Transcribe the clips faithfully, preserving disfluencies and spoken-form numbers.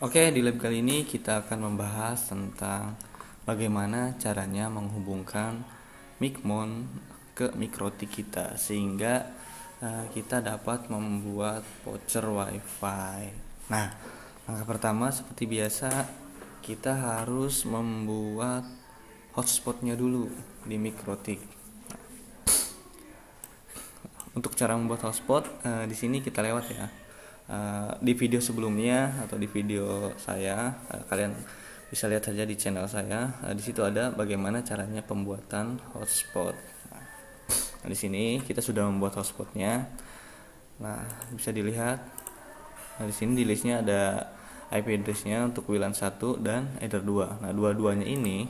Oke, di lab kali ini kita akan membahas tentang bagaimana caranya menghubungkan Micmon ke mikrotik kita sehingga uh, kita dapat membuat voucher WiFi. Nah, langkah pertama seperti biasa kita harus membuat hotspotnya dulu di mikrotik. Untuk cara membuat hotspot uh, di sini kita lewat ya. Uh, di video sebelumnya atau di video saya uh, kalian bisa lihat saja di channel saya. Uh, di situ ada bagaimana caranya pembuatan hotspot. Nah, di sini kita sudah membuat hotspotnya. Nah, bisa dilihat. Nah, di sini di listnya ada I P address-nya untuk W LAN satu dan header dua. Nah, dua-duanya ini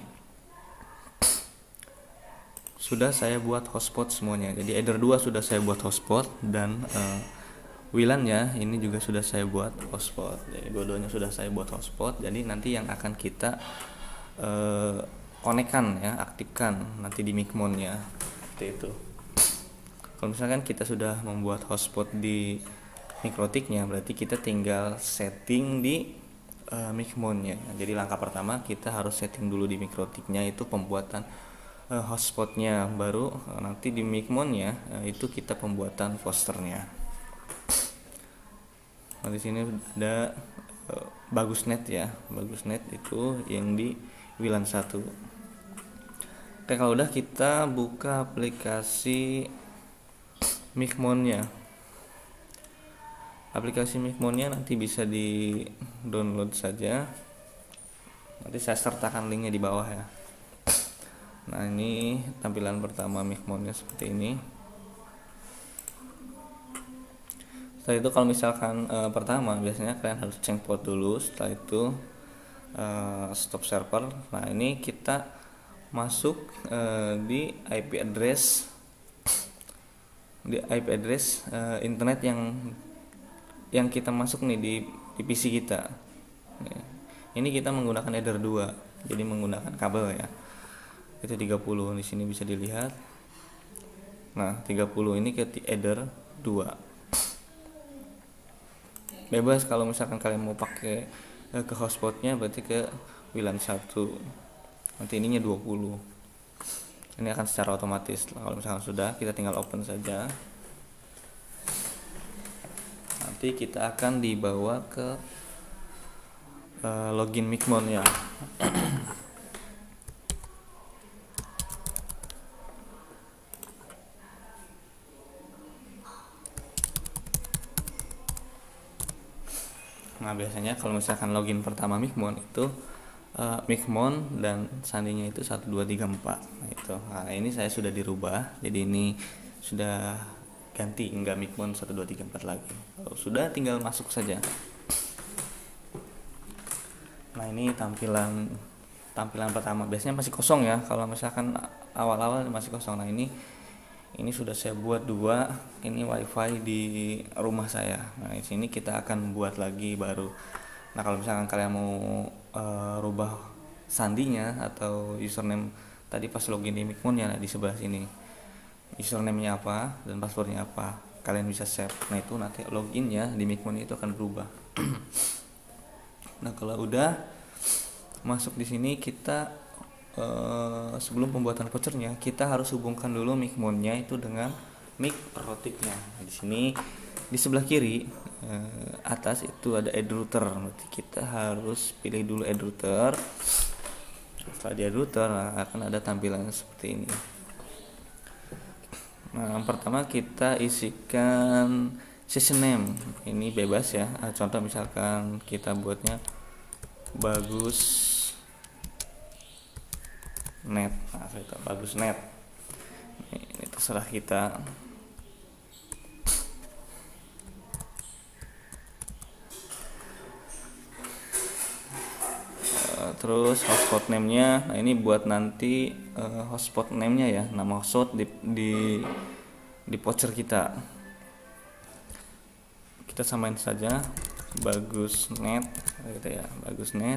sudah saya buat hotspot semuanya. Jadi header dua sudah saya buat hotspot dan uh, W LAN-nya ini juga sudah saya buat hotspot. Jadi dua-duanya sudah saya buat hotspot. Jadi nanti yang akan kita uh, konekkan ya, aktifkan nanti di Micmon-nya. Seperti itu. Kalau misalkan kita sudah membuat hotspot di mikrotiknya, berarti kita tinggal setting di uh, Micmon-nya. Nah, jadi langkah pertama kita harus setting dulu di mikrotiknya itu pembuatan uh, hotspotnya, baru uh, nanti di Micmon-nya uh, itu kita pembuatan posternya. Nah, di sini ada uh, Bagusnet ya. Bagusnet itu yang di W LAN satu. Oke, kalau udah kita buka aplikasi Micmon-nya. Aplikasi Micmon-nya nanti bisa di-download saja. Nanti saya sertakan linknya di bawah ya. Nah, ini tampilan pertama Micmon-nya seperti ini. Setelah itu kalau misalkan e, pertama biasanya kalian harus change port dulu. Setelah itu e, stop server. Nah, ini kita masuk e, di I P address di I P address e, internet yang yang kita masuk nih di, di P C kita. Ini kita menggunakan header dua. Jadi menggunakan kabel ya. Itu tiga puluh di sini bisa dilihat. Nah, tiga puluh ini ke header dua. Bebas kalau misalkan kalian mau pakai eh, ke hotspotnya berarti ke W LAN satu. Nanti ininya dua puluh. Ini akan secara otomatis. Kalau misalkan sudah, kita tinggal open saja. Nanti kita akan dibawa ke eh, login Micmon ya. Nah, biasanya kalau misalkan login pertama Micmon itu uh, Micmon dan sandinya itu satu dua tiga empat. Nah, itu. Nah, ini saya sudah dirubah. Jadi ini sudah ganti enggak Micmon satu dua tiga empat lagi. Kalau sudah tinggal masuk saja. Nah, ini tampilan tampilan pertama. Biasanya masih kosong ya. Kalau misalkan awal-awal masih kosong. Nah, ini ini sudah saya buat dua, ini WiFi di rumah saya. Nah, di sini kita akan buat lagi baru. Nah, kalau misalkan kalian mau uh, rubah sandinya atau username tadi pas login di Micmon ya, di sebelah sini username-nya apa dan passwordnya apa, kalian bisa save. Nah, itu nanti loginnya di Micmon itu akan berubah. Nah, kalau udah masuk di sini kita Uh, sebelum pembuatan vouchernya kita harus hubungkan dulu Micmon-nya itu dengan mikrotiknya. Nah, di sini di sebelah kiri uh, atas itu ada add router. Berarti kita harus pilih dulu add router. Setelah di add router nah, akan ada tampilan seperti ini. Nah, yang pertama kita isikan session name. Ini bebas ya. Contoh misalkan kita buatnya bagus net, nah itu bagus net. Ini, ini terserah kita. Uh, terus hotspot name-nya, nah ini buat nanti uh, hotspot name-nya ya, nama hotspot di di di voucher kita. Kita samain saja bagus net, gitu ya, bagus net.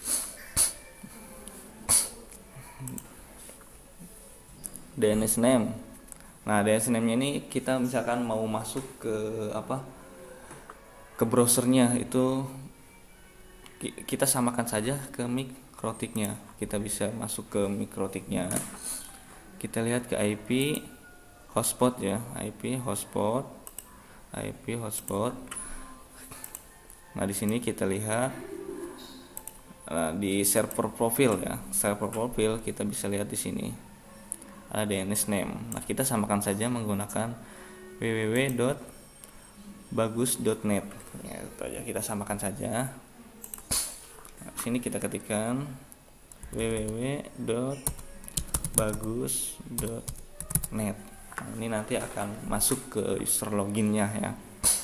D N S name. Nah, D N S name-nya ini kita misalkan mau masuk ke apa? Ke browsernya itu kita samakan saja ke mikrotiknya. Kita bisa masuk ke mikrotiknya. Kita lihat ke I P hotspot ya, I P hotspot, I P hotspot. Nah di sini kita lihat nah, di server profil ya, server profil kita bisa lihat di sini ada D N S name. Nah kita samakan saja menggunakan w w w dot bagus dot net. Ya, itu aja, kita samakan saja. Nah, sini kita ketikkan w w w dot bagus dot net. Nah, ini nanti akan masuk ke user loginnya ya.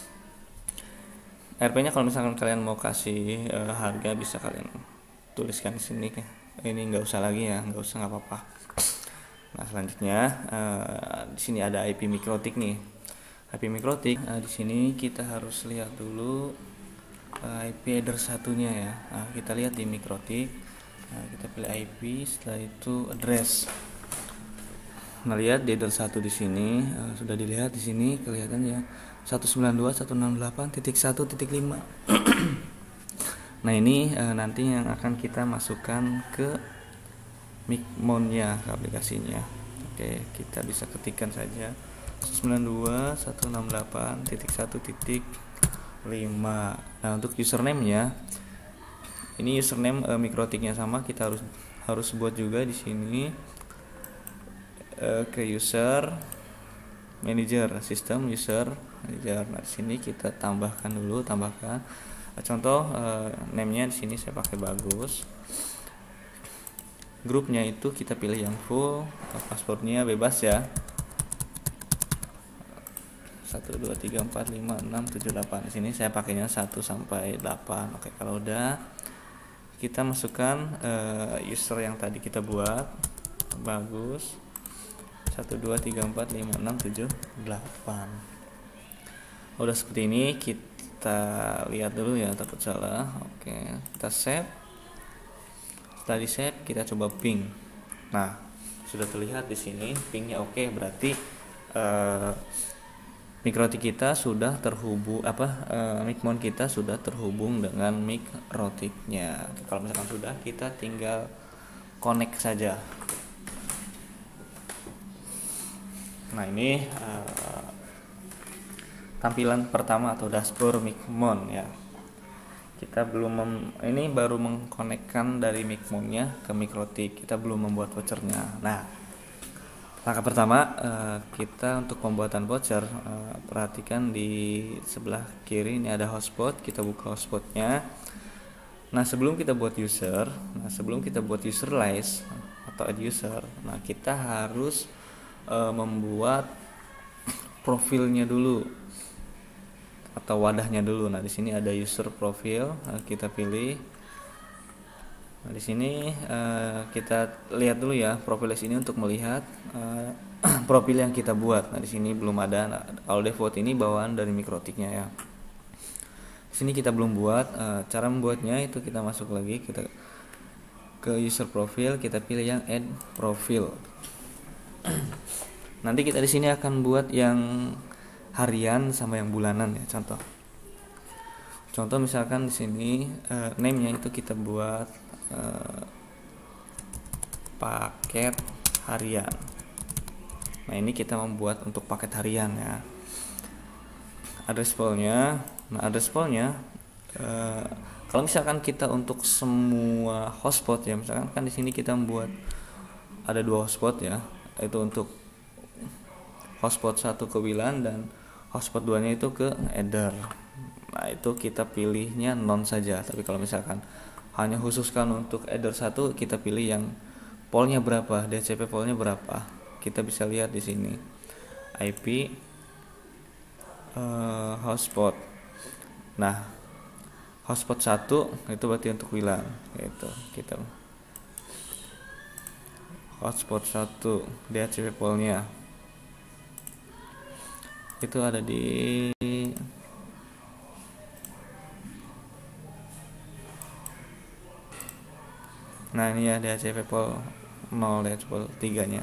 R P-nya kalau misalkan kalian mau kasih e, harga bisa kalian tuliskan di sini. Ini nggak usah lagi ya, nggak usah, nggak apa-apa. Nah selanjutnya e, di sini ada I P mikrotik nih. I P mikrotik. Nah, di sini kita harus lihat dulu I P header satunya ya. Nah, kita lihat di mikrotik. Nah, kita pilih I P, setelah itu address. Nah, lihat di header satu di sini uh, sudah dilihat di sini kelihatan ya seratus sembilan puluh dua titik seratus enam puluh delapan titik satu titik lima. Nah, ini uh, nanti yang akan kita masukkan ke Micmon-nya, ke aplikasinya. Oke, kita bisa ketikkan saja seratus sembilan puluh dua titik seratus enam puluh delapan titik satu titik lima. Nah untuk username-nya, ini username e, mikrotiknya sama, kita harus harus buat juga di sini e, ke user manager, sistem user manager. Nah di sini kita tambahkan dulu, tambahkan contoh e, name-nya di sini saya pakai bagus. Grupnya itu kita pilih yang full, passwordnya bebas ya. satu dua tiga empat lima enam tujuh delapan. Di sini saya pakainya satu sampai delapan. Oke, kalau udah kita masukkan uh, user yang tadi kita buat. Bagus. satu dua tiga empat lima enam tujuh delapan. Udah seperti ini, kita lihat dulu ya, takut salah. Oke, kita save. Setelah di save, kita coba ping. Nah, sudah terlihat di sini pingnya oke, berarti uh, mikrotik kita sudah terhubung apa uh, Micmon kita sudah terhubung dengan mikrotiknya. Kalau misalkan sudah, kita tinggal connect saja. Nah ini uh, tampilan pertama atau dashboard Micmon ya. Kita belum mem, ini baru mengkonekkan dari Micmon-nya ke mikrotik. Kita belum membuat vouchernya. Nah langkah pertama uh, kita untuk pembuatan voucher, uh, perhatikan di sebelah kiri ini ada hotspot. Kita buka hotspotnya. Nah sebelum kita buat user, nah sebelum kita buat user list atau add user, nah kita harus uh, membuat profilnya dulu atau wadahnya dulu. Nah di sini ada user profil, nah, kita pilih. Nah, di sini uh, kita lihat dulu ya profil ini untuk melihat uh, profil yang kita buat. Nah, di sini belum ada. Nah, kalau default ini bawaan dari mikrotiknya ya. Di sini kita belum buat. Uh, cara membuatnya itu kita masuk lagi, kita ke user profil, kita pilih yang add profil. Nanti kita di sini akan buat yang harian sama yang bulanan ya. Contoh. Contoh misalkan di sini uh, name-nya itu kita buat Uh, paket harian. Nah ini kita membuat untuk paket harian ya. Address file-nya, nah address file-nya uh, kalau misalkan kita untuk semua hotspot ya, misalkan kan di sini kita membuat ada dua hotspot ya, itu untuk hotspot satu ke W L A N dan hotspot dua nya itu ke header. Nah itu kita pilihnya non saja. Tapi kalau misalkan hanya khususkan untuk header satu, kita pilih yang polnya berapa, D H C P polnya berapa. Kita bisa lihat di sini I P uh, hotspot. Nah, hotspot satu itu berarti untuk W L A N gitu. Kita hotspot satu D H C P polnya itu ada di nah ini ya D H C P pol nol, D H C P pol tiga nya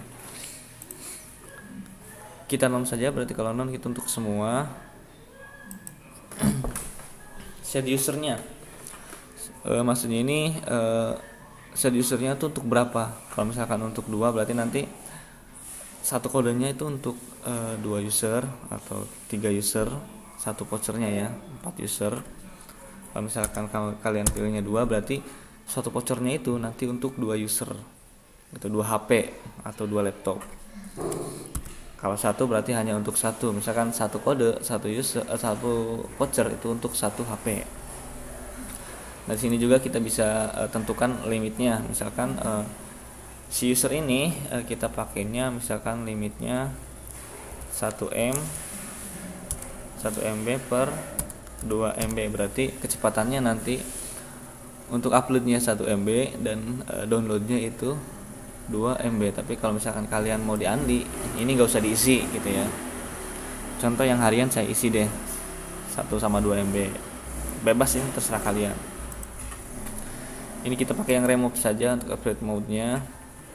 kita non saja, berarti kalau non itu untuk semua. Set usernya E, maksudnya ini e, set usernya tuh untuk berapa. Kalau misalkan untuk dua berarti nanti satu kodenya itu untuk e, dua user atau tiga user, satu vouchernya ya empat user. Kalau misalkan kalian pilihnya dua berarti satu vouchernya itu nanti untuk dua user, itu dua H P atau dua laptop. Kalau satu berarti hanya untuk satu, misalkan satu kode satu user eh, satu voucher itu untuk satu H P. Nah, di sini juga kita bisa uh, tentukan limitnya. Misalkan uh, si user ini uh, kita pakainya misalkan limitnya satu M satu M B per dua M B, berarti kecepatannya nanti untuk uploadnya satu M B dan uh, downloadnya itu dua M B. Tapi kalau misalkan kalian mau di-undi, ini gak usah diisi gitu ya. Contoh yang harian saya isi deh satu sama dua M B, bebas, ini terserah kalian. Ini kita pakai yang remove saja untuk upgrade mode-nya.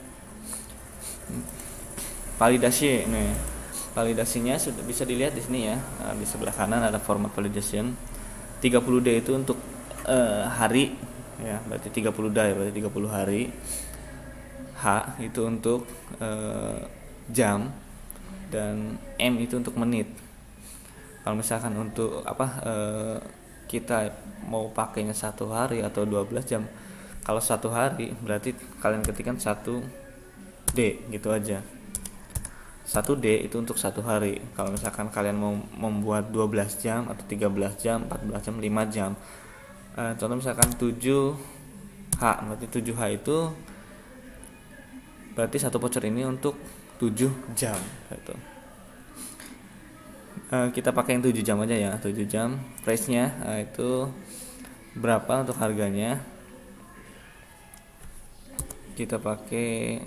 Validasi nih. Validasinya sudah bisa dilihat di sini ya. Nah, di sebelah kanan ada format validation. tiga puluh D itu untuk uh, hari ya, berarti tiga puluh D berarti tiga puluh hari. H itu untuk uh, jam dan M itu untuk menit. Kalau misalkan untuk apa uh, kita mau pakainya satu hari atau dua belas jam, kalau satu hari berarti kalian ketikkan satu D gitu aja. satu D itu untuk satu hari. Kalau misalkan kalian mau membuat dua belas jam atau tiga belas jam, empat belas jam, lima jam. Uh, contoh misalkan tujuh H, berarti tujuh H itu berarti satu voucher ini untuk tujuh jam gitu. Uh, kita pakai yang tujuh jam aja ya, tujuh jam. Price-nya uh, itu berapa untuk harganya? Kita pakai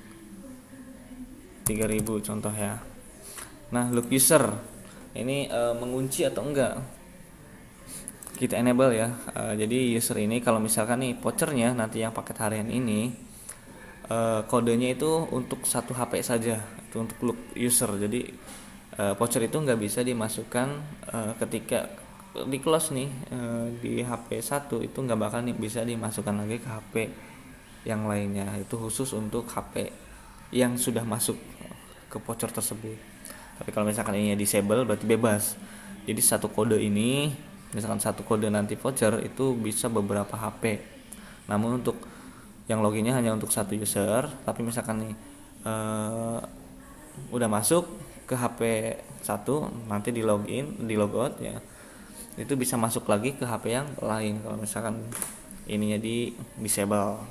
tiga ribu contoh ya. Nah, look user ini e, mengunci atau enggak, kita enable ya. E, jadi user ini kalau misalkan nih vouchernya nanti yang paket harian ini e, kodenya itu untuk satu H P saja, itu untuk look user. Jadi e, voucher itu enggak bisa dimasukkan e, ketika di close nih e, di H P satu itu enggak bakal nih bisa dimasukkan lagi ke H P yang lainnya. Itu khusus untuk H P yang sudah masuk ke voucher tersebut. Tapi kalau misalkan ini disable berarti bebas. Jadi satu kode ini, misalkan satu kode nanti voucher itu bisa beberapa H P. Namun untuk yang loginnya hanya untuk satu user. Tapi misalkan nih uh, udah masuk ke H P satu, nanti di login, di logout ya, itu bisa masuk lagi ke H P yang lain. Kalau misalkan ininya di disable.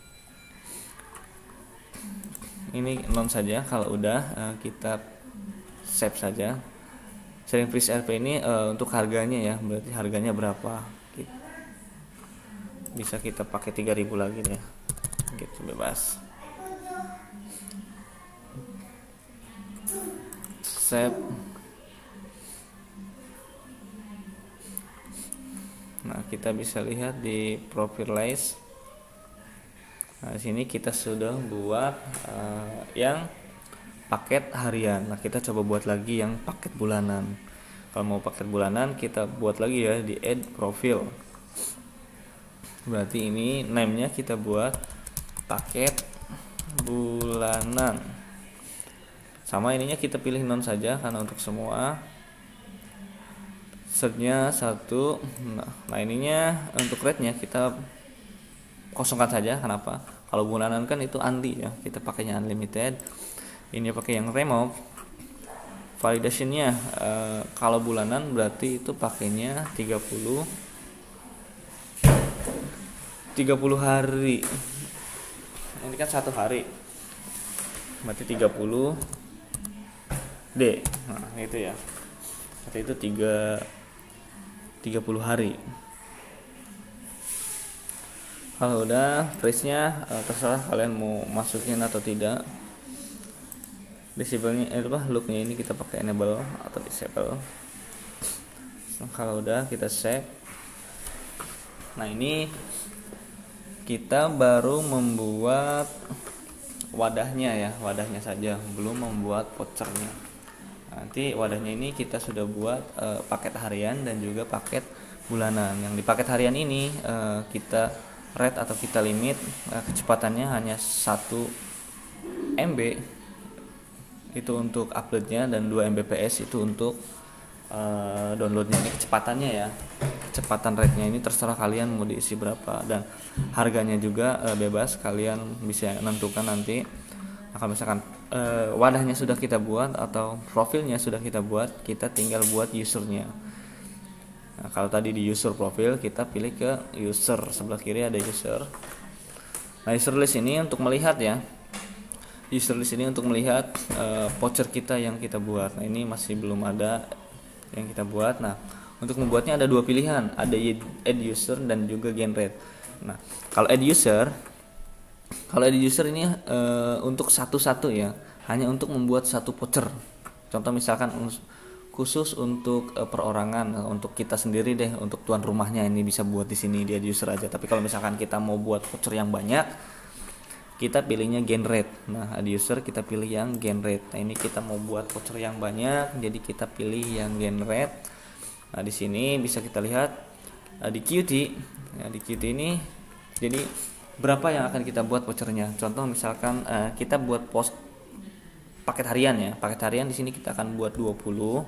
Ini non saja. Kalau udah uh, kita save saja. Sharing freeze R P ini uh, untuk harganya ya, berarti harganya berapa, bisa kita pakai tiga ribu lagi deh gitu, bebas. Save. Nah, kita bisa lihat di profile list. Nah, di sini kita sudah buat uh, yang paket harian. Nah, kita coba buat lagi yang paket bulanan. Kalau mau paket bulanan kita buat lagi ya di add profile. Berarti ini name-nya kita buat paket bulanan. Sama ininya kita pilih non saja karena untuk semua. Setnya satu. Nah, nah ininya untuk rate-nya kita kosongkan saja. Kenapa? Kalau bulanan kan itu anti ya, kita pakainya unlimited. Ini pakai yang remove. Validationnya e, kalau bulanan berarti itu pakainya tiga puluh hari. Ini kan satu hari, berarti tiga puluh D. Nah itu ya, berarti itu tiga puluh hari. Kalau udah price-nya uh, terserah kalian mau masukin atau tidak. Disable-nya eh, apa look-nya ini kita pakai enable atau disable. Nah, kalau udah kita save. Nah, ini kita baru membuat wadahnya ya, wadahnya saja, belum membuat vouchernya. Nanti wadahnya ini kita sudah buat uh, paket harian dan juga paket bulanan. Yang di paket harian ini uh, kita rate atau kita limit uh, kecepatannya hanya satu M B itu untuk uploadnya, dan dua M B P S itu untuk uh, downloadnya. Ini kecepatannya ya, kecepatan rate-nya ini terserah kalian mau diisi berapa, dan harganya juga uh, bebas, kalian bisa menentukan nanti. Nah, kalau misalkan uh, wadahnya sudah kita buat atau profilnya sudah kita buat, kita tinggal buat usernya. Nah, kalau tadi di user profil, kita pilih ke user, sebelah kiri ada user. Nah, user list ini untuk melihat ya, user list ini untuk melihat uh, voucher kita yang kita buat. Nah, ini masih belum ada yang kita buat. Nah, untuk membuatnya ada dua pilihan, ada add user dan juga generate. Nah, kalau add user, kalau add user ini uh, untuk satu-satu ya, hanya untuk membuat satu voucher. Contoh misalkan khusus untuk uh, perorangan, uh, untuk kita sendiri deh, untuk tuan rumahnya ini bisa buat di sini di add user aja. Tapi kalau misalkan kita mau buat voucher yang banyak, kita pilihnya generate. Nah, add user kita pilih yang generate. Nah, ini kita mau buat voucher yang banyak, jadi kita pilih yang generate. Nah, di sini bisa kita lihat uh, di Qt. Ya, di Qt ini jadi berapa yang akan kita buat vouchernya. Contoh misalkan uh, kita buat post paket harian ya. Paket harian di sini kita akan buat dua puluh.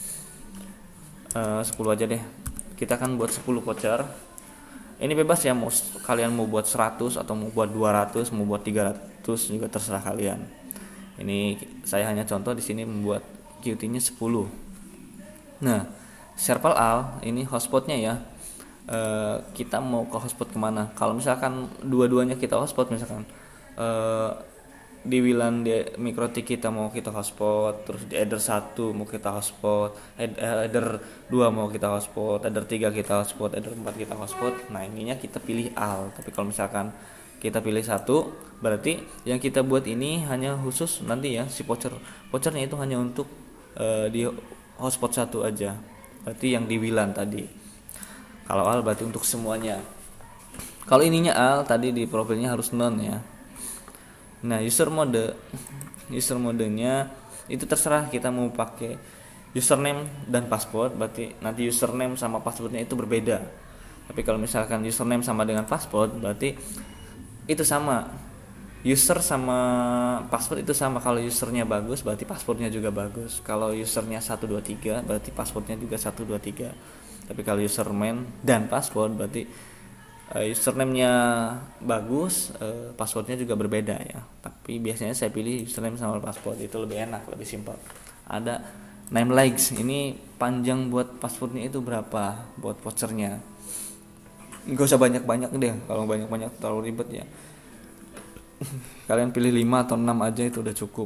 Uh, sepuluh aja deh. Kita akan buat sepuluh voucher. Ini bebas ya, mau kalian mau buat seratus atau mau buat dua ratus, mau buat tiga ratus juga terserah kalian. Ini saya hanya contoh di sini membuat Qt-nya sepuluh. Nah, Serval All ini hotspotnya ya. E, kita mau ke hotspot kemana? Kalau misalkan dua-duanya kita hotspot, misalkan e, di W LAN di MikroTik kita mau kita hotspot, terus di header satu mau kita hotspot, header dua mau kita hotspot, header tiga kita hotspot, header empat kita hotspot. Nah, ininya kita pilih all. Tapi kalau misalkan kita pilih satu, berarti yang kita buat ini hanya khusus nanti ya si voucher. Vouchernya itu hanya untuk e, di hotspot satu aja. Berarti yang di W LAN tadi. Kalau all berarti untuk semuanya. Kalau ininya all, tadi di profilnya harus none ya. Nah, user mode, user modenya itu terserah kita mau pakai username dan password. Berarti nanti username sama passwordnya itu berbeda. Tapi kalau misalkan username sama dengan password, berarti itu sama. User sama password itu sama. Kalau usernya bagus, berarti passwordnya juga bagus. Kalau usernya satu dua tiga, berarti passwordnya juga satu dua tiga. Tapi kalau username dan password, berarti uh, username-nya bagus, uh, passwordnya juga berbeda ya. Tapi biasanya saya pilih username sama password, itu lebih enak, lebih simpel. Ada name likes, ini panjang buat passwordnya itu berapa, buat vouchernya. Nggak usah banyak-banyak deh, kalau banyak-banyak terlalu ribet ya. Kalian pilih lima atau enam aja itu udah cukup.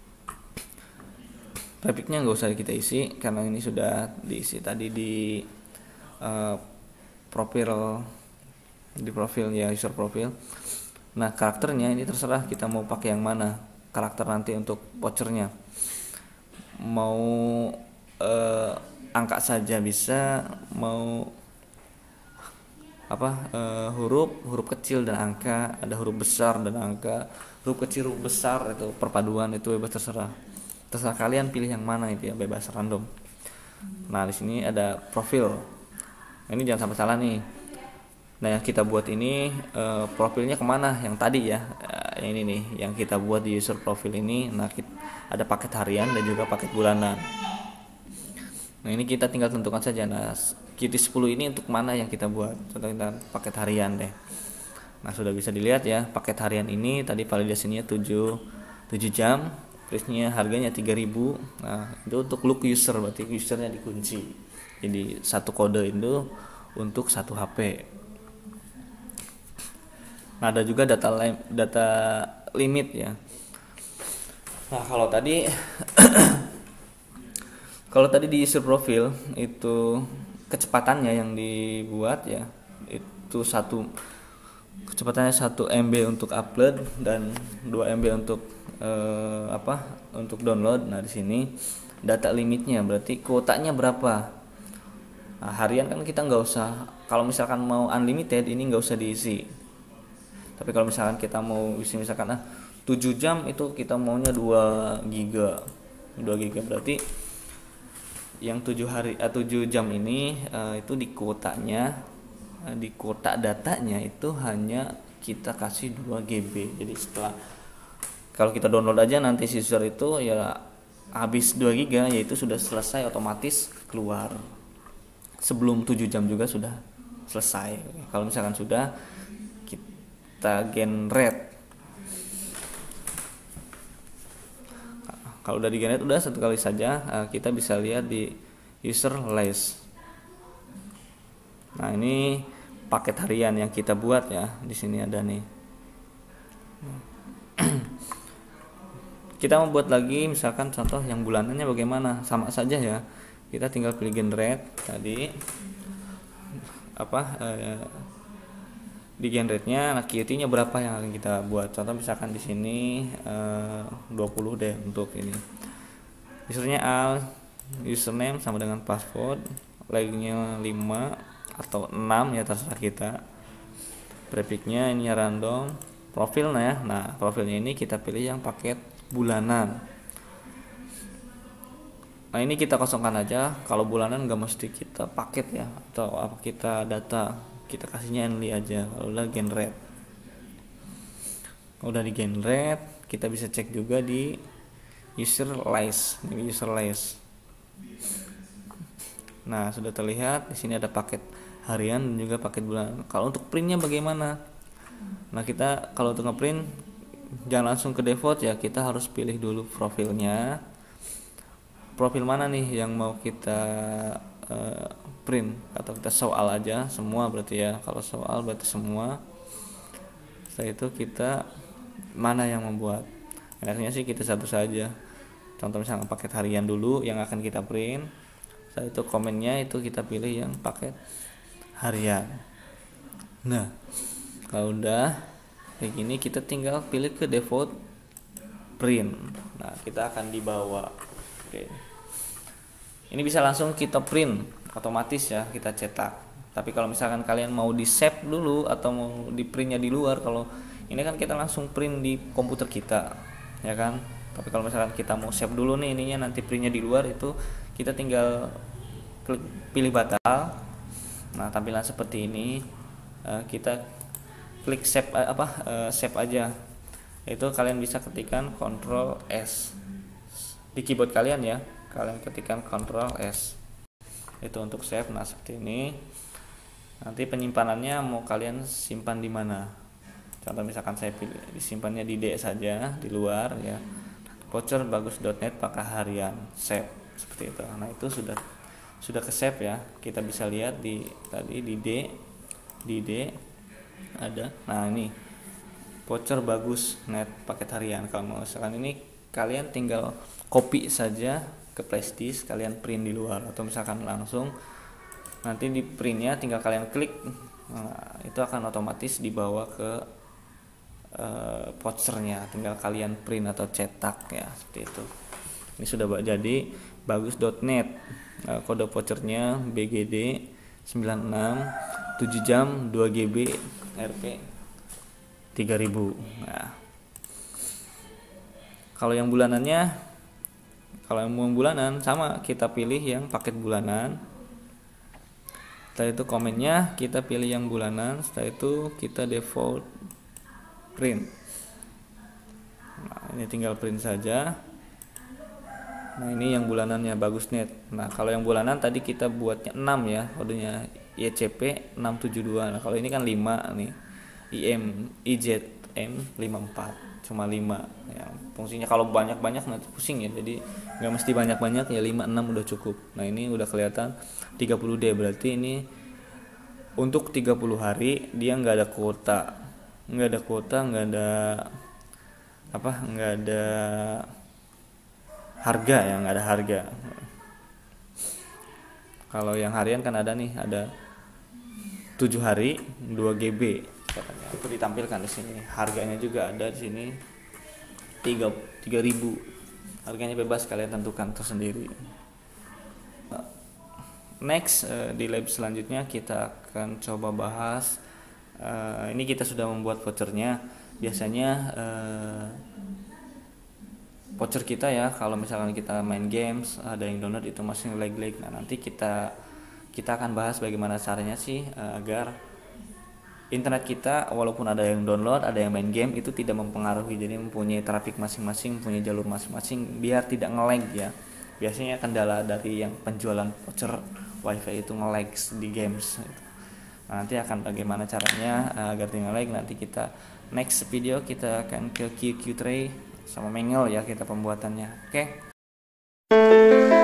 Topiknya nggak usah kita isi karena ini sudah diisi tadi di uh, profil di profil ya, user profil. Nah, karakternya ini terserah kita mau pakai yang mana karakter nanti untuk vouchernya. Mau uh, angka saja bisa, mau apa uh, huruf huruf kecil dan angka, ada huruf besar dan angka, huruf kecil huruf besar, itu perpaduan, itu bebas terserah. Terserah kalian pilih yang mana, itu ya bebas random. Nah, di sini ada profil. Ini jangan sampai salah nih. Nah, yang kita buat ini e, profilnya kemana? Yang tadi ya, e, ini nih yang kita buat di user profil ini. Nah, kita, ada paket harian dan juga paket bulanan. Nah, ini kita tinggal tentukan saja. Nah, Qt sepuluh ini untuk mana yang kita buat? Contoh kita paket harian deh. Nah, sudah bisa dilihat ya, paket harian ini tadi validasinya tujuh jam. Price-nya harganya tiga ribu. Nah, itu untuk look user, berarti usernya dikunci. Jadi satu kode itu untuk satu H P. Nah, ada juga data lim- data limit ya. Nah, kalau tadi kalau tadi di user profil itu kecepatannya yang dibuat ya, itu satu kecepatannya satu M B untuk upload dan dua M B untuk eh, apa untuk download. Nah, di sini data limitnya berarti kuotanya berapa. Nah, harian kan kita nggak usah, kalau misalkan mau unlimited ini nggak usah diisi. Tapi kalau misalkan kita mau isi misalkan ah tujuh jam, itu kita maunya dua giga. dua giga berarti yang tujuh hari uh, tujuh jam ini uh, itu di kuotanya uh, di kuota datanya itu hanya kita kasih dua giga. Jadi setelah kalau kita download aja nanti si user itu ya habis dua giga, yaitu sudah selesai otomatis keluar. Sebelum tujuh jam juga sudah selesai. Kalau misalkan sudah, kita generate. Kalau udah di generate udah satu kali saja, kita bisa lihat di user list. Nah, ini paket harian yang kita buat ya. Di sini ada nih. Kita membuat lagi misalkan contoh yang bulanannya bagaimana, sama saja ya. Kita tinggal pilih generate tadi apa eh, di generate-nya, nah Q T-nya berapa yang akan kita buat. Contoh misalkan di sini eh, dua puluh deh untuk ini. Usernya al, username sama dengan password, lagi-nya lima atau enam ya terserah kita. Prefix-nya ini random, profilnya ya. Nah, profilnya ini kita pilih yang paket bulanan. Nah, ini kita kosongkan aja. Kalau bulanan nggak mesti kita paket ya, atau apa kita data, kita kasihnya only aja. Kalau udah generate, udah di generate, kita bisa cek juga di user list, ini user list. Nah, sudah terlihat di sini ada paket harian dan juga paket bulanan. Kalau untuk printnya bagaimana? Nah, kita kalau untuk ngeprint jangan langsung ke default ya, kita harus pilih dulu profilnya. Profil mana nih yang mau kita uh, print, atau kita soal aja semua berarti ya. Kalau soal berarti semua. Setelah itu kita mana yang membuat, enaknya sih kita satu saja. Contoh misalnya paket harian dulu yang akan kita print. Setelah itu komennya itu kita pilih yang paket harian. Nah, kalau udah kayak gini kita tinggal pilih ke default print. Nah, kita akan dibawa. Oke. Ini bisa langsung kita print otomatis ya, kita cetak. Tapi kalau misalkan kalian mau di save dulu atau mau di printnya di luar, kalau ini kan kita langsung print di komputer kita, ya kan. Tapi kalau misalkan kita mau save dulu nih ininya, nanti printnya di luar, itu kita tinggal klik pilih batal. Nah, tampilan seperti ini, kita klik save apa save aja. Itu kalian bisa ketikkan control S di keyboard kalian ya, kalian ketikkan control S itu untuk save. Nah, seperti ini. Nanti penyimpanannya mau kalian simpan di mana. Contoh misalkan saya pilih disimpannya di D saja, di luar ya. Voucher bagus dot net pakai harian, save seperti itu. Nah, itu sudah sudah ke save ya. Kita bisa lihat di tadi di D, di D ada. Nah, ini voucher bagus net paket harian. Kalau misalkan ini kalian tinggal copy saja ke flashdisk, kalian print di luar, atau misalkan langsung nanti di printnya tinggal kalian klik, nah, itu akan otomatis dibawa ke uh, vouchernya, tinggal kalian print atau cetak ya, seperti itu. Ini sudah jadi bagus dot net, uh, kode vouchernya B G D sembilan enam, tujuh jam, dua giga, R P tiga ribu. Nah, kalau yang bulanannya, kalau yang mau bulanan sama kita pilih yang paket bulanan. Setelah itu komennya kita pilih yang bulanan. Setelah itu kita default print. Nah, ini tinggal print saja. Nah, ini yang bulanannya bagus net. Nah, kalau yang bulanan tadi kita buatnya enam ya, kodenya Y C P enam tujuh dua. Nah, kalau ini kan lima nih. I M I Z M lima empat, cuma lima ya. Fungsinya kalau banyak-banyak nanti pusing ya, jadi nggak mesti banyak-banyak ya, lima enam udah cukup. Nah, ini udah kelihatan tiga puluh D, berarti ini untuk tiga puluh hari dia nggak ada kuota, nggak ada kuota, nggak ada apa, nggak ada harga ya, nggak ada harga. Kalau yang harian kan ada nih, ada tujuh hari dua giga katanya, itu ditampilkan di sini. Harganya juga ada di sini, tiga ribu. Harganya bebas, kalian tentukan tersendiri. Next, di lab selanjutnya kita akan coba bahas, ini kita sudah membuat vouchernya. Biasanya voucher kita ya. Kalau misalkan kita main games ada yang download itu masih lag-lag. Nah nanti kita kita akan bahas bagaimana caranya sih uh, agar internet kita walaupun ada yang download ada yang main game itu tidak mempengaruhi, jadi mempunyai traffic masing-masing, mempunyai jalur masing-masing biar tidak nge-lag ya. Biasanya kendala dari yang penjualan voucher wifi itu nge-lag di games. Nah, nanti akan bagaimana caranya uh, agar tidak nge-lag, nanti kita next video kita akan ke Q Q Tray sama Mengel ya kita pembuatannya. Oke. Okay?